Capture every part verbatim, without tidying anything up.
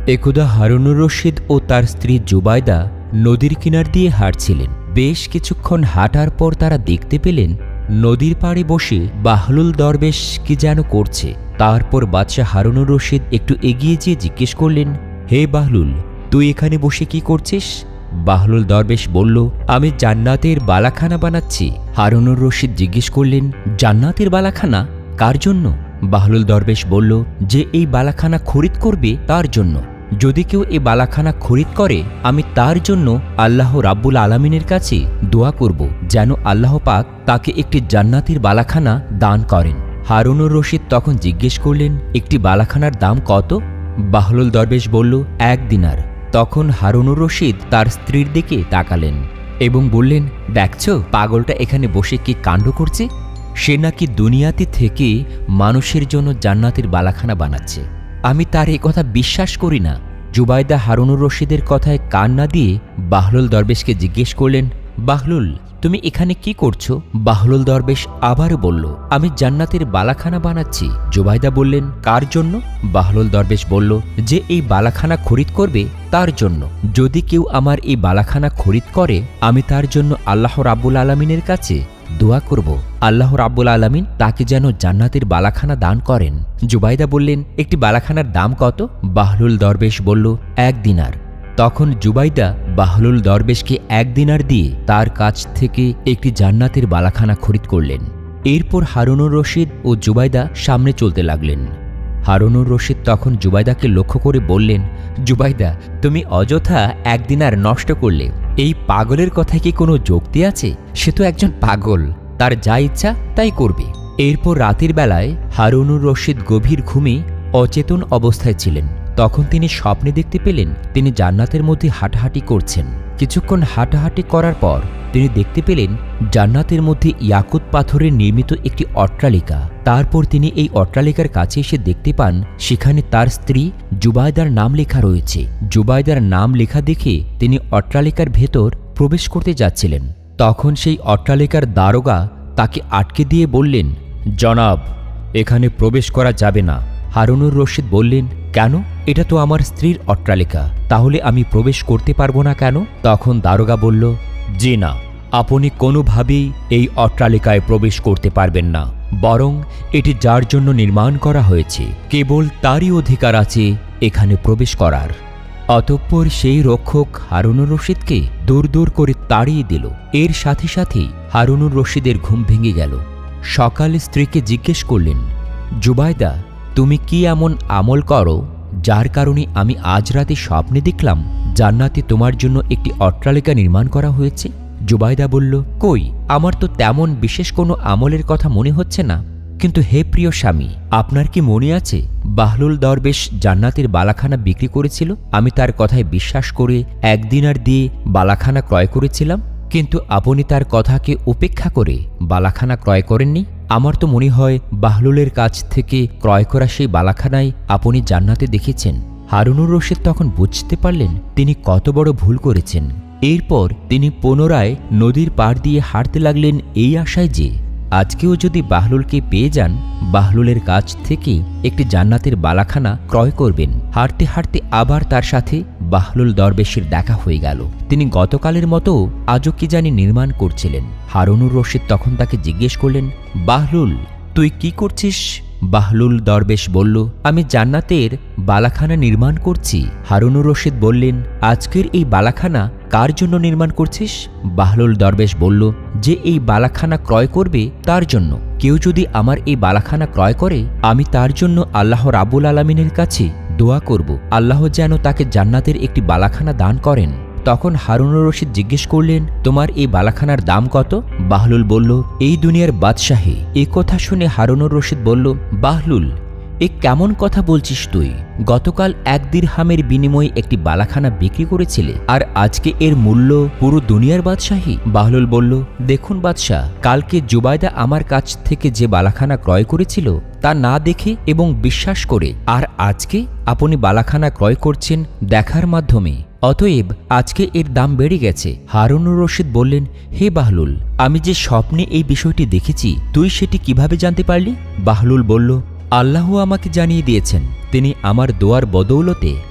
একদা হারুনুর রশিদ ও তার স্ত্রী জুবাইদা নদীর কিনার দিয়ে হাঁটছিলেন। বেশ কিছুক্ষণ হাঁটার পর তারা দেখতে পেলেন নদীর পাড়ে বসে বাহলুল দরবেশ কি যেন করছে। তারপর বাদশাহ হারুনুর রশিদ একটু এগিয়ে যেয়ে জিজ্ঞেস করলেন, হে বাহলুল, তুই এখানে বসে কি করছিস? বাহলুল দরবেশ বলল, আমি জান্নাতের বালাখানা বানাচ্ছি। হারুনুর রশিদ জিজ্ঞেস করলেন, জান্নাতের বালাখানা কার জন্য? বাহলুল দরবেশ বলল, যে এই বালাখানা খরিদ করবে তার জন্য। যদি কেউ এই বালাখানা খরিদ করে আমি তার জন্য আল্লাহ রাব্বুল আলামিনের কাছে দোয়া করব যেন আল্লাহ পাক তাকে একটি জান্নাতের বালাখানা দান করেন। হারুনুর রশিদ তখন জিজ্ঞেস করলেন, একটি বালাখানার দাম কত? বাহলুল দরবেশ বলল, এক দিনার। তখন হারুনুর রশিদ তার স্ত্রীর দিকে তাকালেন এবং বললেন, দেখছো পাগলটা এখানে বসে কি কাণ্ড করছে? সে নাকি দুনিয়াতে থেকে মানুষের জন্য জান্নাতের বালাখানা বানাচ্ছে। আমি তার এই কথা বিশ্বাস করি না। জুবাইদা হারুনুর রশিদের কথায় কান না দিয়ে বাহলুল দরবেশকে জিজ্ঞেস করলেন, বাহলুল, তুমি এখানে কি করছো? বাহলুল দরবেশ আবারও বলল, আমি জান্নাতের বালাখানা বানাচ্ছি। জুবাইদা বললেন, কার জন্য? বাহলুল দরবেশ বলল, যে এই বালাখানা খরিদ করবে তার জন্য। যদি কেউ আমার এই বালাখানা খরিদ করে আমি তার জন্য আল্লাহ রাব্বুল আলামিনের কাছে দোয়া করব আল্লাহ রাব্বুল আলামিন তাকে যেন জান্নাতের বালাখানা দান করেন। জুবাইদা বললেন, একটি বালাখানার দাম কত? বাহলুল দরবেশ বলল, এক দিনার। তখন জুবাইদা বাহলুল দরবেশকে এক দিনার দিয়ে তার কাছ থেকে একটি জান্নাতের বালাখানা খরিদ করলেন। এরপর হারুনুর রশিদ ও জুবাইদা সামনে চলতে লাগলেন। হারুনুর রশিদ তখন জুবাইদাকে লক্ষ্য করে বললেন, জুবাইদা, তুমি অযথা এক দিনার নষ্ট করলে। এই পাগলের কথায় কি কোনো যুক্তি আছে? সে তো একজন পাগল, তার যা ইচ্ছা তাই করবে। এরপর রাতের বেলায় হারুনুর রশিদ গভীর ঘুমে অচেতন অবস্থায় ছিলেন। তখন তিনি স্বপ্নে দেখতে পেলেন তিনি জান্নাতের মধ্যে হাঁটাহাঁটি করছেন। কিছুক্ষণ হাঁটাহাঁটি করার পর তিনি দেখতে পেলেন জান্নাতের মধ্যে ইয়াকুত পাথরের নির্মিত একটি অট্টালিকা। তারপর তিনি এই অট্টালিকার কাছে এসে দেখতে পান সেখানে তার স্ত্রী জুবাইদার নাম লেখা রয়েছে। জুবাইদার নাম লেখা দেখে তিনি অট্টালিকার ভেতর প্রবেশ করতে যাচ্ছিলেন। তখন সেই অট্টালিকার দারোগা তাকে আটকে দিয়ে বললেন, জনাব, এখানে প্রবেশ করা যাবে না। হারুনুর রশিদ বললেন, কেন? এটা তো আমার স্ত্রীর অট্টালিকা, তাহলে আমি প্রবেশ করতে পারবো না কেন? তখন দারোগা বলল, জি না, আপনি কোনোভাবেই এই অট্টালিকায় প্রবেশ করতে পারবেন না। বরং এটি যার জন্য নির্মাণ করা হয়েছে কেবল তারই অধিকার আছে এখানে প্রবেশ করার। অতঃপর সেই রক্ষক হারুনুর রশিদকে দূর দূর করে তাড়িয়ে দিল। এর সাথে সাথেই হারুনুর রশিদের ঘুম ভেঙে গেল। সকালে স্ত্রীকে জিজ্ঞেস করলেন, জুবাইদা, তুমি কি এমন আমল করো যার কারণে আমি আজ রাতে স্বপ্নে দেখলাম জান্নাতে তোমার জন্য একটি অট্টালিকা নির্মাণ করা হয়েছে? জুবাইদা বলল, কই, আমার তো তেমন বিশেষ কোনো আমলের কথা মনে হচ্ছে না। কিন্তু হে প্রিয় স্বামী, আপনার কি মনে আছে বাহলুল দরবেশ জান্নাতের বালাখানা বিক্রি করেছিল? আমি তার কথায় বিশ্বাস করে এক দিনার দিয়ে বালাখানা ক্রয় করেছিলাম, কিন্তু আপনি তার কথাকে উপেক্ষা করে বালাখানা ক্রয় করেননি। আমার তো মনে হয় বাহলুলের কাছ থেকে ক্রয় করা সেই বালাখানায় আপনি জান্নাতে দেখেছেন। হারুনুর রশিদ তখন বুঝতে পারলেন তিনি কত বড় ভুল করেছেন। এরপর তিনি পুনরায় নদীর পাড় দিয়ে হাঁটতে লাগলেন এই আশায় যে আজকেও যদি বাহলুলকে পেয়ে যান বাহলুলের কাছ থেকে একটি জান্নাতের বালাখানা ক্রয় করবেন। হাঁটতে হাঁটতে আবার তার সাথে বাহলুল দরবেশের দেখা হয়ে গেল। তিনি গতকালের মতো আজও কি জানি নির্মাণ করছিলেন। হারুনুর রশিদ তখন তাকে জিজ্ঞেস করলেন, বাহলুল, তুই কি করছিস? বাহলুল দরবেশ বলল, আমি জান্নাতের বালাখানা নির্মাণ করছি। হারুনুর রশিদ বললেন, আজকের এই বালাখানা কার জন্য নির্মাণ করছিস? বাহলুল দরবেশ বলল, যে এই বালাখানা ক্রয় করবে তার জন্য। কেউ যদি আমার এই বালাখানা ক্রয় করে আমি তার জন্য আল্লাহ রাব্বুল আলামিনের কাছে দোয়া করব আল্লাহ যেন তাকে জান্নাতের একটি বালাখানা দান করেন। তখন হারুনুর রশিদ জিজ্ঞেস করলেন, তোমার এই বালাখানার দাম কত? বাহলুল বলল, এই দুনিয়ার বাদশাহী। এ কথা শুনে হারুনুর রশিদ বলল, বাহলুল, এ কেমন কথা বলছিস তুই? গতকাল এক দিরহামের বিনিময়ে একটি বালাখানা বিক্রি করেছিলে, আর আজকে এর মূল্য পুরো দুনিয়ার বাদশাহী। বাহলুল বলল, দেখুন বাদশাহ, কালকে জুবাইদা আমার কাছ থেকে যে বালাখানা ক্রয় করেছিল তা না দেখে এবং বিশ্বাস করে, আর আজকে আপনি বালাখানা ক্রয় করছেন দেখার মাধ্যমে, অতএব আজকে এর দাম বেড়ে গেছে। হারুনুর রশিদ বললেন, হে বাহলুল, আমি যে স্বপ্নে এই বিষয়টি দেখেছি তুই সেটি কিভাবে জানতে পারলি? বাহলুল বলল, আল্লাহ আমাকে জানিয়ে দিয়েছেন। তিনি আমার দোয়ার বদৌলতে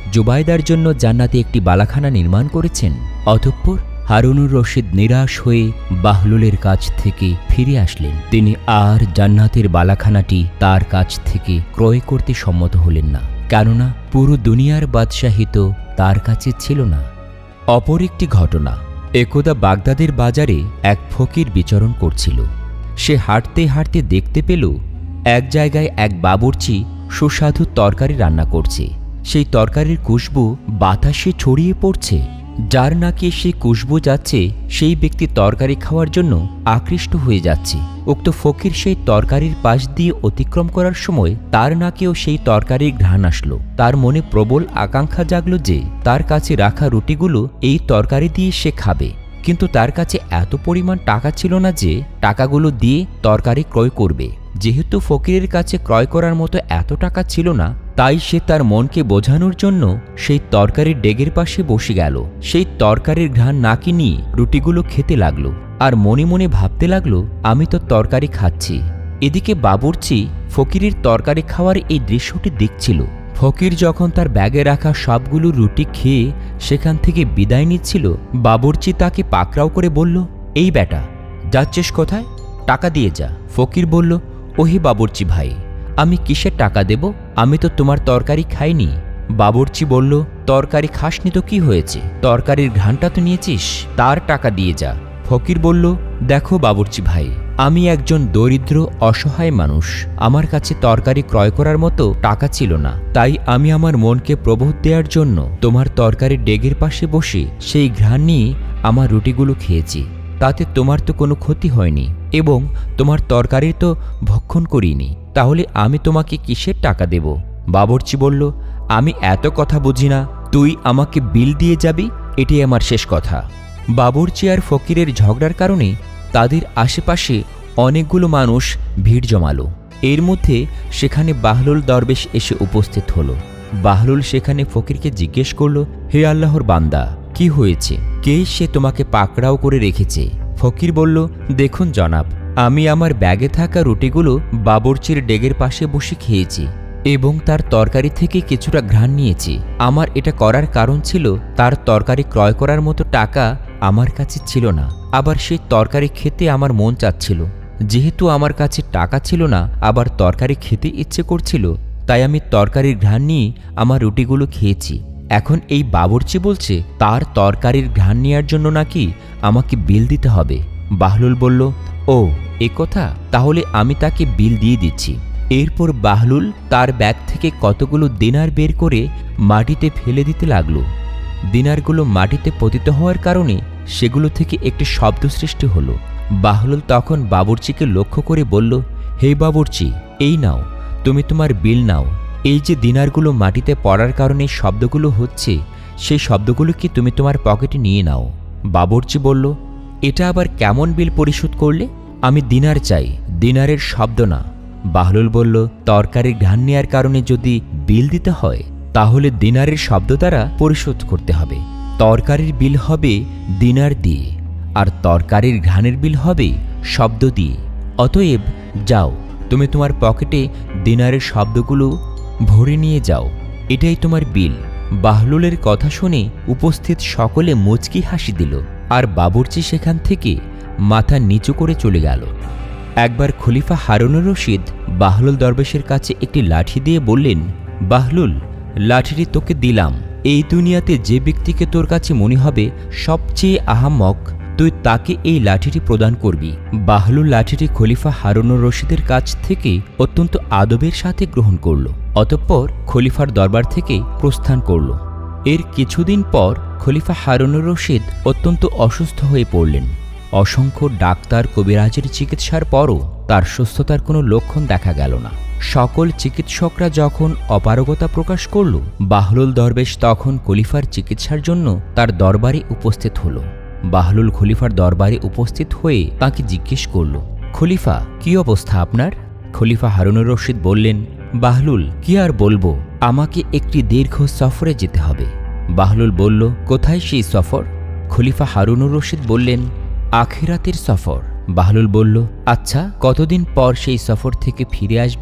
জুবাইদার জন্য জান্নাতে একটি বালাখানা নির্মাণ করেছেন। অতঃপর হারুনুর রশিদ নিরাশ হয়ে বাহলুলের কাছ থেকে ফিরে আসলেন। তিনি আর জান্নাতের বালাখানাটি তার কাছ থেকে ক্রয় করতে সম্মত হলেন না, কেননা পুরো দুনিয়ার বাদশাহী তো তার কাছে ছিল না। অপর একটি ঘটনা, একদা বাগদাদের বাজারে এক ফকির বিচরণ করছিল। সে হাঁটতে হাঁটতে দেখতে পেল এক জায়গায় এক বাবুর্চি সুস্বাদু তরকারি রান্না করছে। সেই তরকারির খুশবু বাতাসে ছড়িয়ে পড়ছে। যার নাকি সেই খুশবু যাচ্ছে সেই ব্যক্তি তরকারি খাওয়ার জন্য আকৃষ্ট হয়ে যাচ্ছে। উক্ত ফকির সেই তরকারির পাশ দিয়ে অতিক্রম করার সময় তার নাকেও সেই তরকারির ঘ্রাণ আসলো। তার মনে প্রবল আকাঙ্ক্ষা জাগলো যে তার কাছে রাখা রুটিগুলো এই তরকারি দিয়ে সে খাবে, কিন্তু তার কাছে এত পরিমাণ টাকা ছিল না যে টাকাগুলো দিয়ে তরকারি ক্রয় করবে। যেহেতু ফকিরের কাছে ক্রয় করার মতো এত টাকা ছিল না, তাই সে তার মনকে বোঝানোর জন্য সেই তরকারির ডেগের পাশে বসে গেল। সেই তরকারির ঘ্রাণ নাকি নিয়ে রুটিগুলো খেতে লাগলো আর মনে মনে ভাবতে লাগলো, আমি তো তরকারি খাচ্ছি। এদিকে বাবুর্চি ফকিরের তরকারি খাওয়ার এই দৃশ্যটি দেখছিল। ফকির যখন তার ব্যাগে রাখা সবগুলো রুটি খেয়ে সেখান থেকে বিদায় নিচ্ছিল, বাবুর্চি তাকে পাকড়াও করে বলল, এই বেটা, যাচ্ছিস কোথায়? টাকা দিয়ে যা। ফকির বলল, ওহে বাবুর্চি ভাই, আমি কিসের টাকা দেব? আমি তো তোমার তরকারি খাইনি। বাবুর্চি বলল, তরকারি খাসনি তো কি হয়েছে? তরকারির ঘ্রাণটা তো নিয়েছিস, তার টাকা দিয়ে যা। ফকির বলল, দেখো বাবুর্চি ভাই, আমি একজন দরিদ্র অসহায় মানুষ। আমার কাছে তরকারি ক্রয় করার মতো টাকা ছিল না, তাই আমি আমার মনকে প্রবোধ দেওয়ার জন্য তোমার তরকারির ডেগের পাশে বসে সেই ঘ্রাণ নিয়ে আমার রুটিগুলো খেয়েছি। তাতে তোমার তো কোনো ক্ষতি হয়নি এবং তোমার তরকারির তো ভক্ষণ করিনি, তাহলে আমি তোমাকে কিসের টাকা দেব? বাবুর্চি বলল, আমি এত কথা বুঝি না, তুই আমাকে বিল দিয়ে যাবি, এটাই আমার শেষ কথা। বাবুর্চি আর ফকিরের ঝগড়ার কারণে তাদের আশেপাশে অনেকগুলো মানুষ ভিড় জমালো। এর মধ্যে সেখানে বাহলুল দরবেশ এসে উপস্থিত হলো। বাহলুল সেখানে ফকিরকে জিজ্ঞেস করল, হে আল্লাহর বান্দা, কি হয়েছে? কে সে তোমাকে পাকড়াও করে রেখেছে? ফকির বলল, দেখুন জনাব, আমি আমার ব্যাগে থাকা রুটিগুলো বাবুর্চির ডেগের পাশে বসে খেয়েছি এবং তার তরকারি থেকে কিছুটা ঘ্রাণ নিয়েছি। আমার এটা করার কারণ ছিল তার তরকারি ক্রয় করার মতো টাকা আমার কাছে ছিল না, আবার সেই তরকারি খেতে আমার মন চাচ্ছিল। যেহেতু আমার কাছে টাকা ছিল না, আবার তরকারি খেতে ইচ্ছে করছিল, তাই আমি তরকারির ঘ্রাণ নিয়ে আমার রুটিগুলো খেয়েছি। এখন এই বাবুর্চি বলছে তার তরকারির ঘ্রাণ নেওয়ার জন্য নাকি আমাকে বিল দিতে হবে। বাহলুল বলল, ও এ কথা, তাহলে আমি তাকে বিল দিয়ে দিচ্ছি। এরপর বাহলুল তার ব্যাগ থেকে কতগুলো দিনার বের করে মাটিতে ফেলে দিতে লাগলো। দিনারগুলো মাটিতে পতিত হওয়ার কারণে সেগুলো থেকে একটি শব্দ সৃষ্টি হলো। বাহলুল তখন বাবুর্চিকে লক্ষ্য করে বলল, হে বাবুর্চি, এই নাও, তুমি তোমার বিল নাও। এই যে দিনারগুলো মাটিতে পড়ার কারণে শব্দগুলো হচ্ছে, সেই শব্দগুলো কি তুমি তোমার পকেটে নিয়ে নাও। বাবুর্চি বলল, এটা আবার কেমন বিল পরিশোধ করলে? আমি দিনার চাই, দিনারের শব্দ না। বাহলুল বলল, তরকারির ঘ্রাণ নেওয়ার কারণে যদি বিল দিতে হয়, তাহলে দিনারের শব্দ দ্বারা পরিশোধ করতে হবে। তরকারির বিল হবে দিনার দিয়ে, আর তরকারির ঘ্রাণের বিল হবে শব্দ দিয়ে। অতএব যাও, তুমি তোমার পকেটে দিনারের শব্দগুলো ভরে নিয়ে যাও, এটাই তোমার বিল। বাহলুলের কথা শুনে উপস্থিত সকলে মুচকি হাসি দিল, আর বাবুর্চি সেখান থেকে মাথা নিচু করে চলে গেল। একবার খলিফা হারুনুর রশিদ বাহলুল দরবেশের কাছে একটি লাঠি দিয়ে বললেন, বাহলুল, লাঠিটি তোকে দিলাম। এই দুনিয়াতে যে ব্যক্তিকে তোর কাছে মনে হবে সবচেয়ে আহাম্মক, তুই তাকে এই লাঠিটি প্রদান করবি। বাহলুল লাঠিটি খলিফা হারুনুর রশিদের কাছ থেকে অত্যন্ত আদবের সাথে গ্রহণ করল। অতঃপর খলিফার দরবার থেকে প্রস্থান করল। এর কিছুদিন পর খলিফা হারুনুর রশিদ অত্যন্ত অসুস্থ হয়ে পড়লেন। অসংখ্য ডাক্তার কবিরাজের চিকিৎসার পরও তার সুস্থতার কোনো লক্ষণ দেখা গেল না। সকল চিকিৎসকরা যখন অপারগতা প্রকাশ করল, বাহলুল দরবেশ তখন খলিফার চিকিৎসার জন্য তার দরবারে উপস্থিত হল। বাহলুল খলিফার দরবারে উপস্থিত হয়ে তাকে জিজ্ঞেস করল, খলিফা, কি অবস্থা আপনার? খলিফা হারুনুর রশিদ বললেন, বাহলুল, কি আর বলবো, আমাকে একটি দীর্ঘ সফরে যেতে হবে। বাহলুল বলল, কোথায় সেই সফর? খলিফা হারুনুর রশিদ বললেন, আখিরাতের সফর। বাহলুল বলল, আচ্ছা, কতদিন পর সেই সফর থেকে ফিরে আসবেন?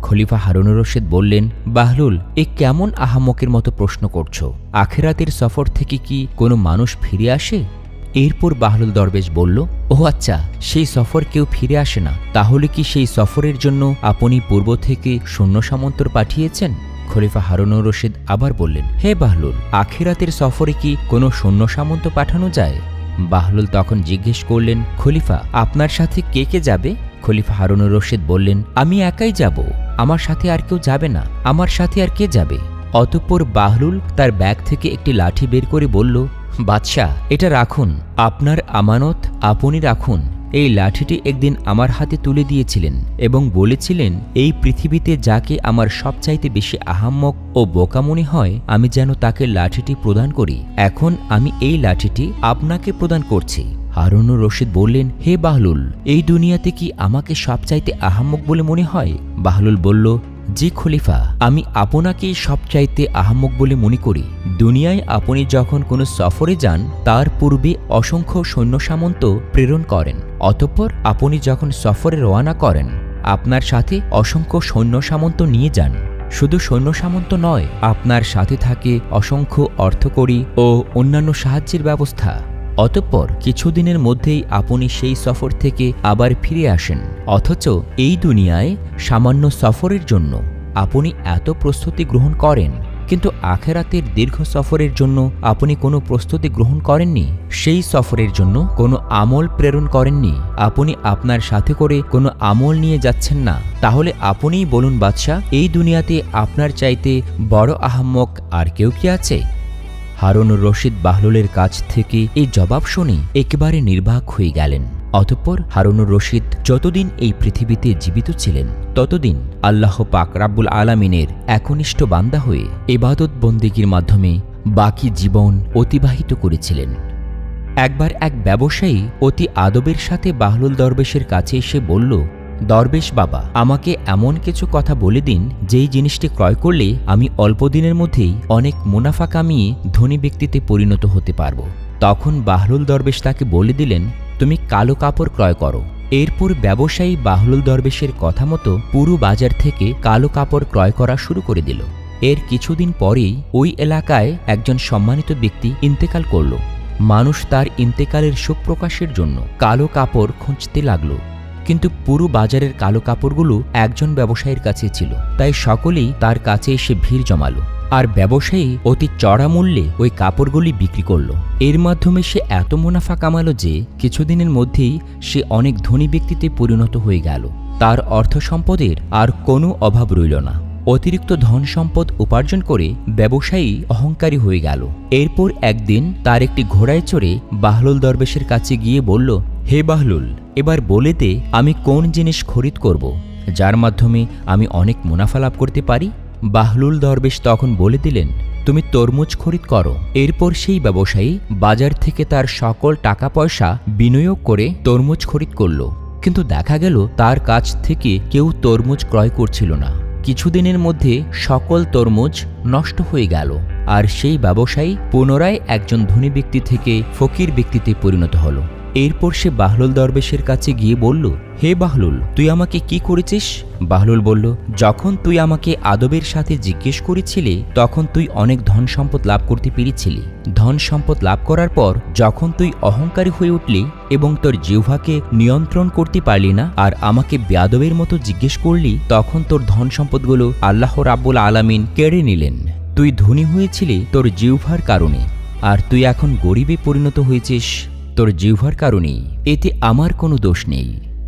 খলিফা হারুনুর রশিদ বললেন, বাহলুল, এ কেমন আহাম্মকের মতো প্রশ্ন করছো? আখিরাতের সফর থেকে কি কোনো মানুষ ফিরে আসে? এরপর বাহলুল দরবেশ বলল, ও আচ্ছা, সেই সফর কেউ ফিরে আসে না। তাহলে কি সেই সফরের জন্য আপনি পূর্ব থেকে সৈন্য সামন্তর পাঠিয়েছেন? খলিফা হারুনুর রশিদ আবার বললেন, হে বাহলুল, আখিরাতের সফরে কি কোনো সৈন্য সামন্ত পাঠানো যায়? বাহলুল তখন জিজ্ঞেস করলেন, খলিফা, আপনার সাথে কে কে যাবে? খলিফা হারুনুর রশিদ বললেন, আমি একাই যাব, আমার সাথে আর কেউ যাবে না। আমার সাথে আর কে যাবে? অতঃপর বাহলুল তার ব্যাগ থেকে একটি লাঠি বের করে বলল, বাদশাহ, এটা রাখুন, আপনার আমানত আপনি রাখুন। এই লাঠিটি একদিন আমার হাতে তুলে দিয়েছিলেন এবং বলেছিলেন, এই পৃথিবীতে যাকে আমার সবচাইতে বেশি আহাম্মক ও বোকা মনে হয় আমি যেন তাকে লাঠিটি প্রদান করি। এখন আমি এই লাঠিটি আপনাকে প্রদান করছি। হারুনুর রশিদ বললেন, হে বাহলুল, এই দুনিয়াতে কি আমাকে সবচাইতে আহাম্মক বলে মনে হয়? বাহলুল বলল, জি খলিফা, আমি আপনাকেই সবচাইতে আহাম্মক বলে মনে করি। দুনিয়ায় আপনি যখন কোনো সফরে যান তার পূর্বে অসংখ্য সৈন্য সামন্ত প্রেরণ করেন। অতঃপর আপনি যখন সফরে রওনা করেন আপনার সাথে অসংখ্য সৈন্য সামন্ত নিয়ে যান। শুধু সৈন্য সামন্ত নয়, আপনার সাথে থাকে অসংখ্য অর্থকড়ি ও অন্যান্য সাহায্যের ব্যবস্থা। অতঃপর কিছুদিনের মধ্যেই আপনি সেই সফর থেকে আবার ফিরে আসেন, অথচ এই দুনিয়ায় সামান্য সফরের জন্য আপনি এত প্রস্তুতি গ্রহণ করেন, কিন্তু আখেরাতের দীর্ঘ সফরের জন্য আপনি কোনো প্রস্তুতি গ্রহণ করেননি। সেই সফরের জন্য কোনো আমল প্রেরণ করেননি। আপনি আপনার সাথে করে কোনো আমল নিয়ে যাচ্ছেন না। তাহলে আপনিই বলুন বাদশাহ, এই দুনিয়াতে আপনার চাইতে বড় আহাম্মক আর কেউ কি আছে? হারুনুর রশিদ বাহলুলের কাছ থেকে এই জবাব শুনে একেবারে নির্বাক হয়ে গেলেন। অতঃপর হারুনুর রশিদ যতদিন এই পৃথিবীতে জীবিত ছিলেন ততদিন আল্লাহ পাক রাব্বুল আলামিনের একনিষ্ঠ বান্দা হয়ে ইবাদত বন্দেগীর মাধ্যমে বাকি জীবন অতিবাহিত করেছিলেন। একবার এক ব্যবসায়ী অতি আদবের সাথে বাহলুল দরবেশের কাছে এসে বলল, দরবেশ বাবা, আমাকে এমন কিছু কথা বলে দিন যেই জিনিসটি ক্রয় করলে আমি অল্প দিনের মধ্যেই অনেক মুনাফা কামিয়ে ধনী ব্যক্তিতে পরিণত হতে পারব। তখন বাহলুল দরবেশ তাকে বলে দিলেন, তুমি কালো কাপড় ক্রয় করো। এরপর ব্যবসায়ী বাহলুল দরবেশের কথা মতো পুরো বাজার থেকে কালো কাপড় ক্রয় করা শুরু করে দিল। এর কিছুদিন পরেই ওই এলাকায় একজন সম্মানিত ব্যক্তি ইন্তেকাল করল। মানুষ তার ইন্তেকালের শোক প্রকাশের জন্য কালো কাপড় খুঁজতে লাগল, কিন্তু পুরো বাজারের কালো কাপড়গুলো একজন ব্যবসায়ীর কাছে ছিল। তাই সকলেই তার কাছে এসে ভিড় জমালো, আর ব্যবসায়ী অতি চড়া মূল্যে ওই কাপড়গুলি বিক্রি করল। এর মাধ্যমে সে এত মুনাফা কামালো যে কিছুদিনের মধ্যেই সে অনেক ধনী ব্যক্তিতে পরিণত হয়ে গেল। তার অর্থ সম্পদের আর কোনো অভাব রইল না। অতিরিক্ত ধন সম্পদ উপার্জন করে ব্যবসায়ী অহংকারী হয়ে গেল। এরপর একদিন তার একটি ঘোড়ায় চড়ে বাহলুল দরবেশের কাছে গিয়ে বলল, হে বাহলুল, এবার বলে দে আমি কোন জিনিস খরিদ করব যার মাধ্যমে আমি অনেক মুনাফা লাভ করতে পারি। বাহলুল দরবেশ তখন বলে দিলেন, তুমি তরমুজ খরিদ করো। এরপর সেই ব্যবসায়ী বাজার থেকে তার সকল টাকা পয়সা বিনিয়োগ করে তরমুজ খরিদ করল, কিন্তু দেখা গেল তার কাছ থেকে কেউ তরমুজ ক্রয় করছিল না। কিছুদিনের মধ্যে সকল তরমুজ নষ্ট হয়ে গেল, আর সেই ব্যবসায়ী পুনরায় একজন ধনী ব্যক্তি থেকে ফকির ব্যক্তিতে পরিণত হল। এরপর সে বাহলুল দরবেশের কাছে গিয়ে বলল, হে বাহলুল, তুই আমাকে কি করেছিস? বাহলুল বলল, যখন তুই আমাকে আদবের সাথে জিজ্ঞেস করেছিলি তখন তুই অনেক ধন সম্পদ লাভ করতে পেরেছিলি। ধন সম্পদ লাভ করার পর যখন তুই অহংকারী হয়ে উঠলি এবং তোর জিহ্বাকে নিয়ন্ত্রণ করতে পারলি না আর আমাকে বেয়াদবের মতো জিজ্ঞেস করলি, তখন তোর ধন সম্পদগুলো আল্লাহ রাব্বুল আলামিন কেড়ে নিলেন। তুই ধনী হয়েছিলি তোর জিহ্বার কারণে, আর তুই এখন গরিবে পরিণত হয়েছিস তোর জিহ্বার কারণেই। এতে আমার কোনো দোষ নেই।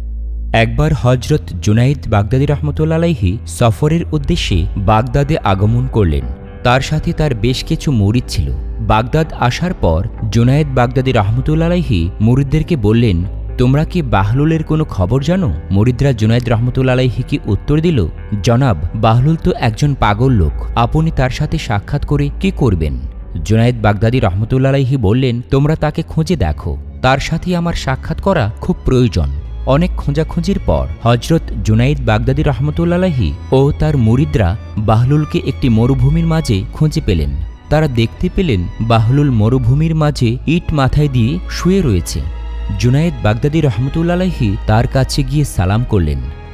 একবার হজরত জুনাইদ বাগদাদী রহমতুল্লাহ আলাইহি সফরের উদ্দেশ্যে বাগদাদে আগমন করলেন। তার সাথে তার বেশ কিছু মুরিদ ছিল। বাগদাদ আসার পর জুনাইদ বাগদাদী রহমতুল্লাহ আলাইহি মুরিদদেরকে বললেন, তোমরা কি বাহলুলের কোনো খবর জানো? মুরিদরা জুনাইদ রহমতুল্লাহ আলাইহিকে উত্তর দিল, জনাব, বাহলুল তো একজন পাগল লোক, আপনি তার সাথে সাক্ষাৎ করে কি করবেন? জুনাইদ বাগদাদী রহমতুল্লাহ আলাইহি বললেন, তোমরা তাকে খুঁজে দেখো, তার সাথে আমার সাক্ষাৎ করা খুব প্রয়োজন। অনেক খোঁজাখুঁজির পর হজরত জুনাইদ বাগদাদী রহমতুল্লাহ আলাইহি ও তার মুরিদরা বাহলুলকে একটি মরুভূমির মাঝে খুঁজে পেলেন। তারা দেখতে পেলেন বাহলুল মরুভূমির মাঝে ইট মাথায় দিয়ে শুয়ে রয়েছে। জুনাইদ বাগদাদী রহমতুল্লাহ আলাইহি তার কাছে গিয়ে সালাম করলেন।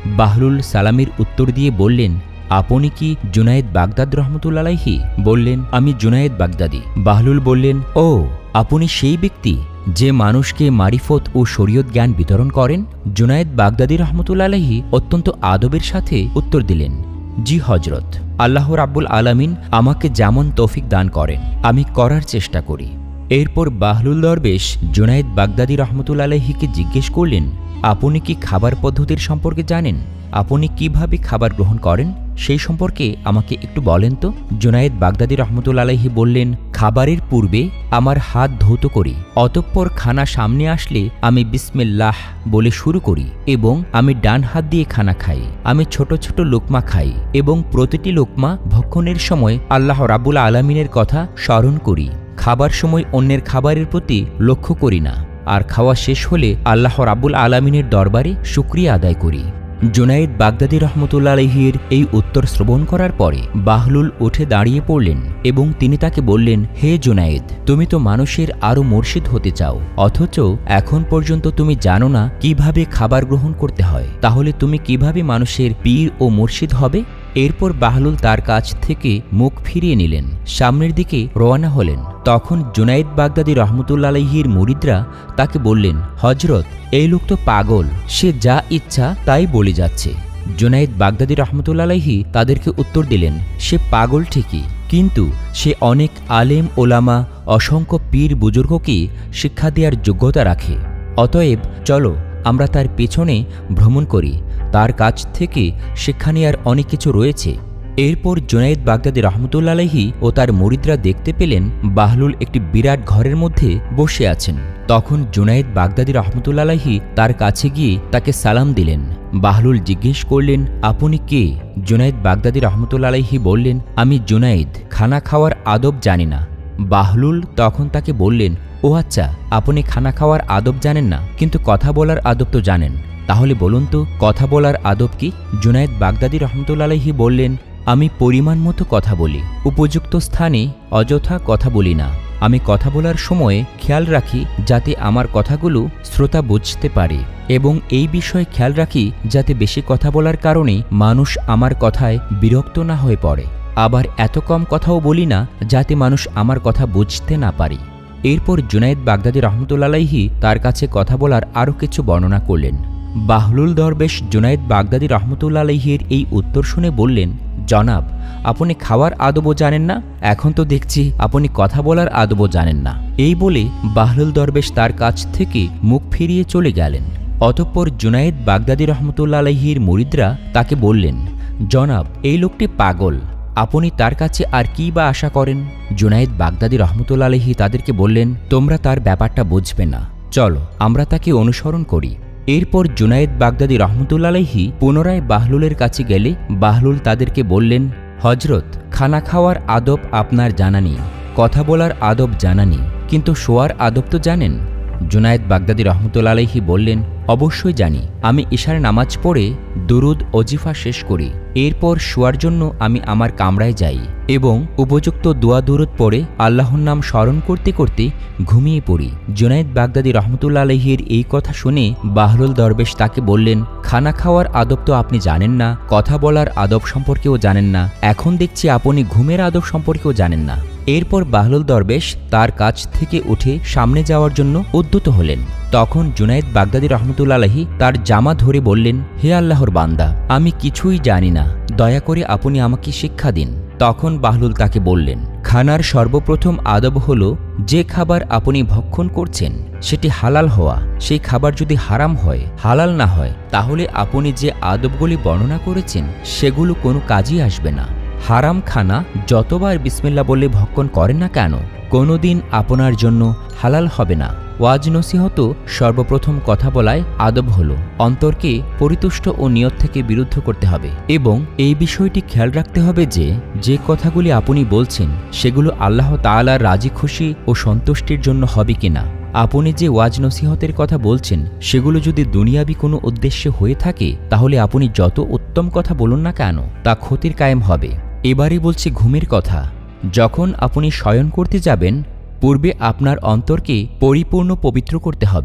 বাহলুল সালামের উত্তর দিয়ে বললেন, আপনি কি জুনায়েদ বাগদাদ রহমতুল্লাহ আলাইহি? বললেন, আমি জুনায়েদ বাগদাদি। বাহলুল বললেন, ও আপনি সেই ব্যক্তি যে মানুষকে মারিফত ও শরীয়ত জ্ঞান বিতরণ করেন? জুনায়েদ বাগদাদি রহমতুল্লাহ আলাইহি অত্যন্ত আদবের সাথে উত্তর দিলেন, জি হজরত, আল্লাহ রাব্বুল আলামিন আমাকে যেমন তৌফিক দান করেন আমি করার চেষ্টা করি। এরপর বাহলুল দরবেশ জুনায়েদ বাগদাদি রহমতুল্লাহ আলাইহিকে জিজ্ঞেস করলেন, আপনি কি খাবার পদ্ধতির সম্পর্কে জানেন? আপনি কিভাবে খাবার গ্রহণ করেন সেই সম্পর্কে আমাকে একটু বলেন তো। জুনায়েদ বাগদাদি রহমতুল্লাহ আলাইহি বললেন, খাবারের পূর্বে আমার হাত ধৌত করি, অতঃপর খানা সামনে আসলে আমি বিসমিল্লাহ বলে শুরু করি এবং আমি ডান হাত দিয়ে খানা খাই। আমি ছোট ছোট লোকমা খাই এবং প্রতিটি লোকমা ভক্ষণের সময় আল্লাহ রাব্বুল আলামিনের কথা স্মরণ করি। খাবার সময় অন্যের খাবারের প্রতি লক্ষ্য করি না, আর খাওয়া শেষ হলে আল্লাহ রাব্বুল আলামিনের দরবারে শুকরিয়া আদায় করি। জুনায়েদ বাগদাদি রহমতুল্লাহ আলাইহির এই উত্তর শ্রবণ করার পরে বাহলুল উঠে দাঁড়িয়ে পড়লেন এবং তিনি তাকে বললেন, হে জুনায়েদ, তুমি তো মানুষের আরও মুর্শিদ হতে চাও, অথচ এখন পর্যন্ত তুমি জানো না কিভাবে খাবার গ্রহণ করতে হয়, তাহলে তুমি কিভাবে মানুষের পীর ও মুর্শিদ হবে? এরপর বাহলুল তার কাছ থেকে মুখ ফিরিয়ে নিলেন, সামনের দিকে রওনা হলেন। তখন জুনায়েদ বাগদাদি রহমতুল্লাহ আলাইহির মুরিদরা তাকে বললেন, হজরত, এই লোক তো পাগল, সে যা ইচ্ছা তাই বলে যাচ্ছে। জুনায়েদ বাগদাদি রহমতুল্লাহ আলাইহি তাদেরকে উত্তর দিলেন, সে পাগল ঠিকই, কিন্তু সে অনেক আলেম ওলামা, অসংখ্য পীর বুজুর্গকে শিক্ষা দেওয়ার যোগ্যতা রাখে। অতএব চলো আমরা তার পেছনে ভ্রমণ করি, তার কাছ থেকে শিক্ষা নেয়ার অনেক কিছু রয়েছে। এরপর জুনায়েদ বাগদাদি রহমতুল্লাহ আলাইহি ও তার মুরিদরা দেখতে পেলেন বাহলুল একটি বিরাট ঘরের মধ্যে বসে আছেন। তখন জুনায়েদ বাগদাদি রহমতুল্লাহ আলাইহি তার কাছে গিয়ে তাকে সালাম দিলেন। বাহলুল জিজ্ঞেস করলেন, আপনি কে? জুনায়েদ বাগদাদি রহমতুল্লাহ আলাইহি বললেন, আমি জুনায়েদ, খানা খাওয়ার আদব জানি না। বাহলুল তখন তাকে বললেন, ও আচ্ছা, আপনি খানা খাওয়ার আদব জানেন না, কিন্তু কথা বলার আদব তো জানেন, তাহলে বলুন তো কথা বলার আদব কি? জুনায়েদ বাগদাদি রহমতুল্লাহ আলাইহি বললেন, আমি পরিমাণ মতো কথা বলি, উপযুক্ত স্থানে অযথা কথা বলি না। আমি কথা বলার সময়ে খেয়াল রাখি যাতে আমার কথাগুলো শ্রোতা বুঝতে পারে, এবং এই বিষয়ে খেয়াল রাখি যাতে বেশি কথা বলার কারণে মানুষ আমার কথায় বিরক্ত না হয়ে পড়ে। আবার এত কম কথাও বলি না যাতে মানুষ আমার কথা বুঝতে না পারে। এরপর জুনায়েদ বাগদাদি রহমতুল্লাহ আলাইহি তার কাছে কথা বলার আরও কিছু বর্ণনা করলেন। বাহলুল দরবেশ জুনায়েদ বাগদাদি রহমতুল্লাহ আলাইহির এই উত্তর শুনে বললেন, জনাব, আপনি খাওয়ার আদবও জানেন না, এখন তো দেখছি আপনি কথা বলার আদবও জানেন না। এই বলে বাহলুল দরবেশ তার কাছ থেকে মুখ ফিরিয়ে চলে গেলেন। অতঃপর জুনায়েদ বাগদাদি রহমতুল্লাহ আলাইহির মুরিদরা তাকে বললেন, জনাব, এই লোকটি পাগল, আপনি তার কাছে আর কি বা আশা করেন? জুনায়েদ বাগদাদি রহমতুল্লাহ আলাইহি তাদেরকে বললেন, তোমরা তার ব্যাপারটা বুঝবে না, চলো আমরা তাকে অনুসরণ করি। এরপর জুনায়েদ বাগদাদি রহমতুল্লাহ আলাইহি পুনরায় বাহলুলের কাছে গেলে বাহলুল তাদেরকে বললেন, হজরত, খানা খাওয়ার আদব আপনার জানা নেই, কথা বলার আদব জানা নেই, কিন্তু শোয়ার আদব তো জানেন? জুনায়েদ বাগদাদি রহমতুল্লাহ আলাইহি বললেন, অবশ্যই জানি। আমি ইশার নামাজ পড়ে দুরুদ ওজিফা শেষ করি, এরপর শোয়ার জন্য আমি আমার কামরায় যাই এবং উপযুক্ত দোয়া দুরুদ পড়ে আল্লাহর নাম স্মরণ করতে করতে ঘুমিয়ে পড়ি। জুনায়েদ বাগদাদি রহমতুল্লাহ আলাইহির এই কথা শুনে বাহলুল দরবেশ তাকে বললেন, খানা খাওয়ার আদব তো আপনি জানেন না, কথা বলার আদব সম্পর্কেও জানেন না, এখন দেখছি আপনি ঘুমের আদব সম্পর্কেও জানেন না। এরপর বাহলুল দরবেশ তার কাছ থেকে উঠে সামনে যাওয়ার জন্য উদ্যত হলেন। তখন জুনায়েদ বাগদাদি রহমতুল্লাহ আলাইহি তার জামা ধরে বললেন, হে আল্লাহর বান্দা, আমি কিছুই জানি না, দয়া করে আপনি আমাকে শিক্ষা দিন। তখন বাহলুল তাকে বললেন, খানার সর্বপ্রথম আদব হল, যে খাবার আপনি ভক্ষণ করছেন সেটি হালাল হওয়া। সেই খাবার যদি হারাম হয়, হালাল না হয়, তাহলে আপনি যে আদবগুলি বর্ণনা করেছেন সেগুলো কোনো কাজই আসবে না। হারাম খানা যতবার বিসমিল্লাহ বলে ভক্ষণ করেন না কেন, কোনোদিন আপনার জন্য হালাল হবে না। ওয়াজ নসিহত সর্বপ্রথম কথা বলায় আদব হল অন্তরকে পরিতুষ্ট ও নিয়ত থেকে বিরুদ্ধ করতে হবে, এবং এই বিষয়টি খেয়াল রাখতে হবে যে যে কথাগুলি আপনি বলছেন সেগুলো আল্লাহ তাআলার রাজি খুশি ও সন্তুষ্টির জন্য হবে কিনা। আপনি যে ওয়াজ নসিহতের কথা বলছেন সেগুলো যদি দুনিয়াবি কোনো উদ্দেশ্যে হয়ে থাকে, তাহলে আপনি যত উত্তম কথা বলুন না কেন তা ক্ষতির কায়েম হবে। এবারে বলছি ঘুমের কথা। যখন আপনি শয়ন করতে যাবেন, পূর্বে আপনার অন্তরকে পরিপূর্ণ পবিত্র করতে হবে।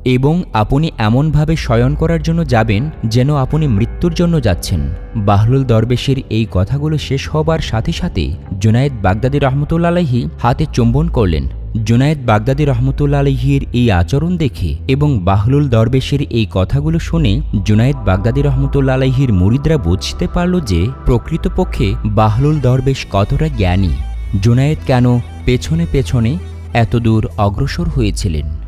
এবং আপনি এমনভাবে শয়ন করার জন্য যাবেন যেন আপনি মৃত্যুর জন্য যাচ্ছেন। বাহলুল দরবেশের এই কথাগুলো শেষ হবার সাথে সাথে জুনায়েদ বাগদাদী রহমতুল্লাহ আলাইহি হাতে চুম্বন করলেন। জুনায়েদ বাগদাদী রহমতুল্লাহ আলাইহির এই আচরণ দেখে এবং বাহলুল দরবেশের এই কথাগুলো শুনে জুনায়েদ বাগদাদী রহমতুল্লাহ আলাইহির মুরিদরা বুঝতে পারল যে প্রকৃতপক্ষে বাহলুল দরবেশ কতটা জ্ঞানী। জুনায়েদ কেন পেছনে পেছনে এতদূর অগ্রসর হয়েছিলেন।